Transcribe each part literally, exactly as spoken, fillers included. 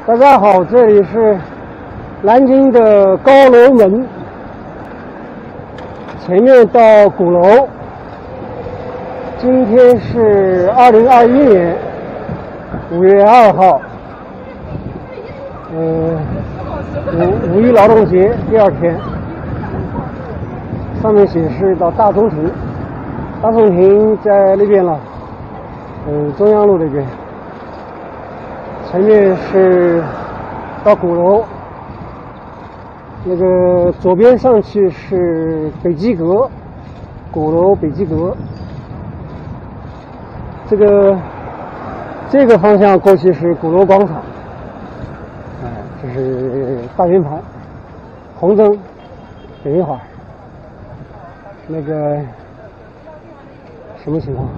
大家好，这里是南京的高楼门，前面到鼓楼。今天是二零二一年五月二号，嗯，五五一劳动节第二天。上面显示到大中庭，大中庭在那边了，嗯，中央路那边。前面是到鼓楼，那个左边上去是北极阁，鼓楼北极阁。这个这个方向过去是鼓楼广场，哎，这是大圆盘，红灯，等一会儿。那个什么情况？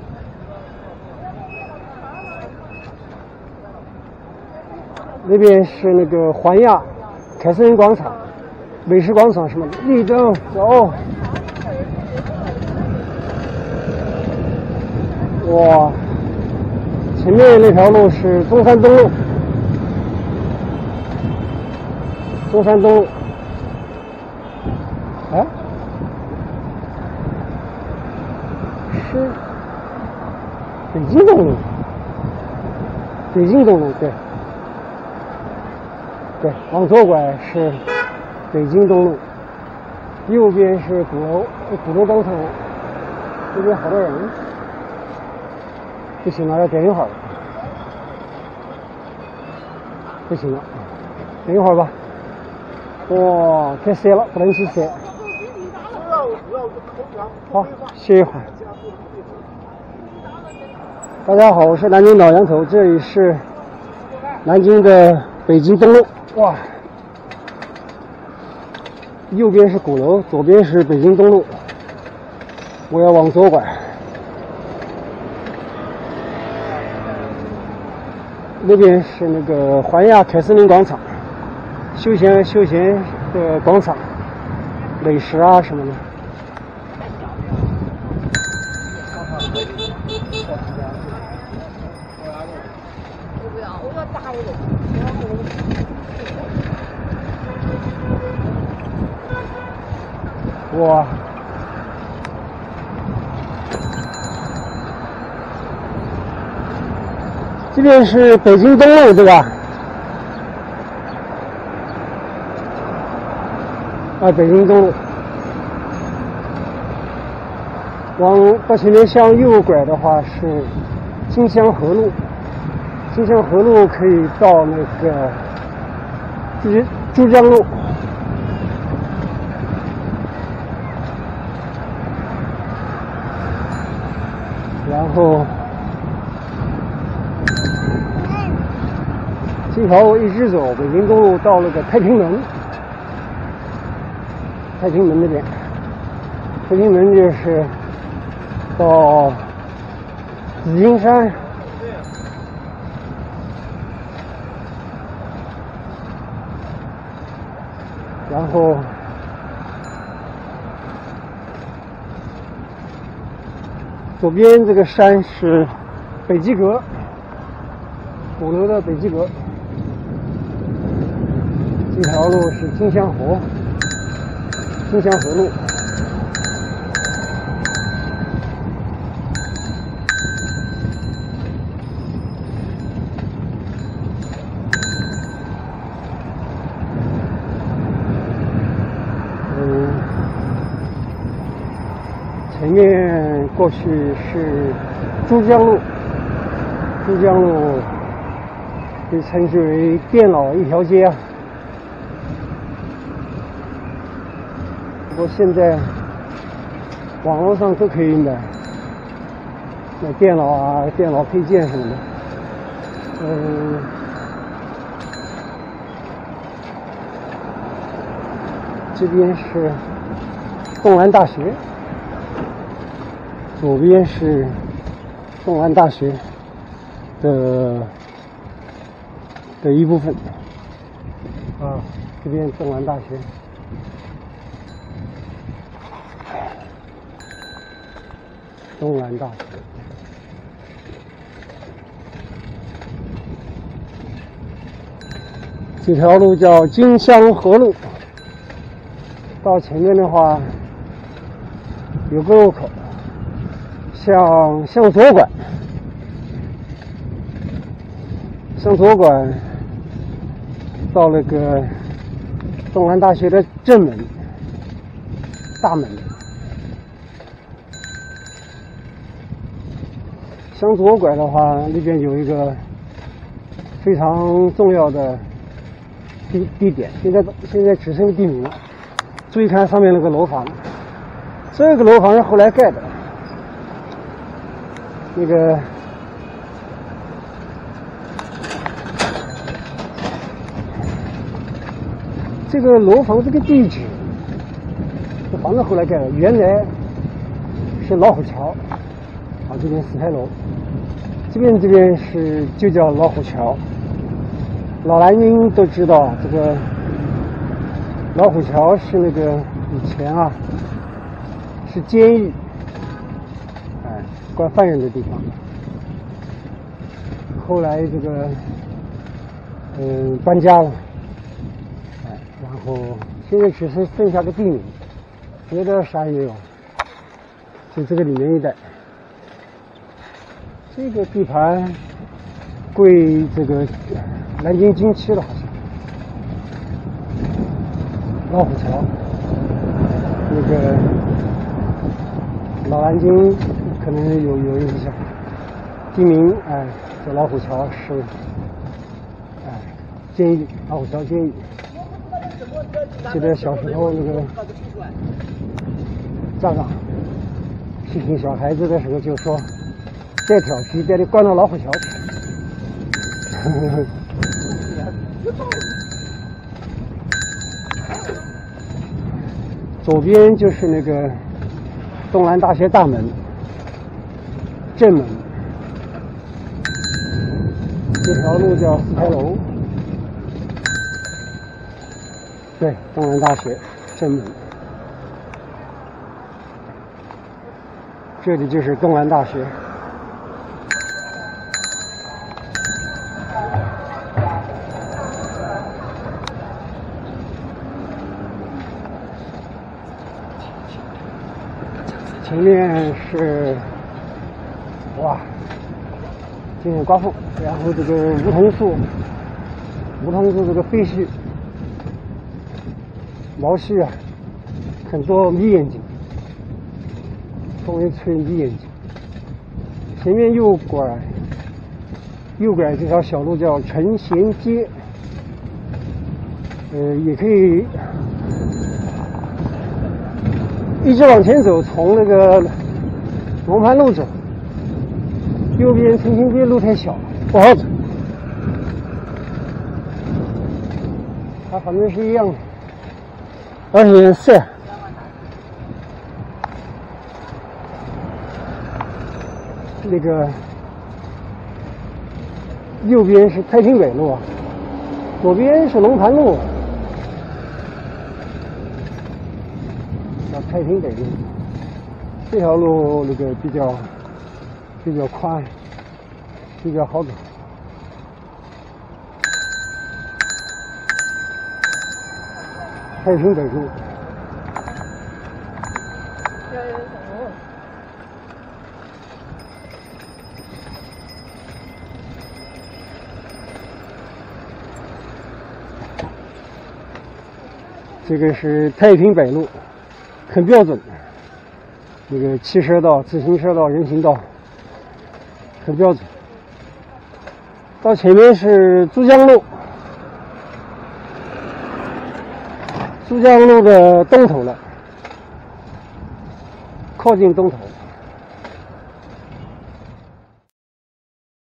那边是那个环亚凯瑟琳广场、美食广场什么的，绿灯走。哇，前面那条路是中山东路，中山东路。哎，是北京东路，北京东路对。对，往左拐是北京东路，右边是鼓楼，鼓楼广场，这边好多人，不行了，要等一会儿了，不行了，等一会儿吧。哇，太塞了，不能去塞。好，歇一会儿。大家好，我是南京老杨头，这里是南京的北京东路。哇，右边是鼓楼，左边是北京东路，我要往左拐。那边是那个环亚凯瑟琳广场，休闲休闲的广场，美食啊什么的。我不要，我要大一点。哇，这边是北京东路对吧？啊，北京东路。往到前面向右拐的话是金香河路，金香河路可以到那个珠珠江路。然后这条路一直走，北京东路到那个太平门，太平门那边，太平门就是到紫金山，然后左边这个山是北极阁，鼓楼的北极阁。这条路是金香河，金香河路。嗯，前面过去是珠江路，珠江路被称之为电脑一条街啊。不过现在网络上都可以买，买电脑啊、电脑配件什么的。嗯，这边是东南大学。左边是东南大学的的一部分啊，这边东南大学，东南大学。 这条路叫金乡河路，到前面的话有个路口，向向左拐，向左拐到那个东南大学的正门大门，向左拐的话，那边有一个非常重要的地地点，现在现在只剩地名了。注意看上面那个楼房，这个楼房是后来盖的。那个这个楼房这个地址，这房子后来盖的，原来是老虎桥，啊，这边四牌楼，这边这边是就叫老虎桥。老南京都知道，这个老虎桥是那个以前啊是监狱，哎，关犯人的地方。后来这个嗯、呃、搬家了，哎，然后现在只是剩下个地名，别的啥也没有，就这个里面一带。这个地盘归这个南京军区了，好像。老虎桥，那个老南京可能有有印象，地名哎，这老虎桥是哎监狱，老虎桥监狱。记得小时候那个家长批评小孩子的时候就说，再调皮把你关到老虎桥去。左边就是那个东南大学大门正门，这条路叫四牌楼，对，东南大学正门，这里就是东南大学。前面是哇，今天刮风，然后这个梧桐树，梧桐树这个废墟、毛絮啊，很多迷眼睛，风一吹迷眼睛。前面右拐，右拐这条小路叫承贤街，呃，也可以一直往前走，从那个龙盘路走，右边承贤街路太小，不好走。它反正是一样的，而且晒。那个右边是太平北路啊，左边是龙盘路。太平北路这条路那个比较比较宽，比较好走。太平北路，这个是太平北路。很标准，那个汽车道、自行车道、人行道，很标准。到前面是珠江路，珠江路的东头了，靠近东头了。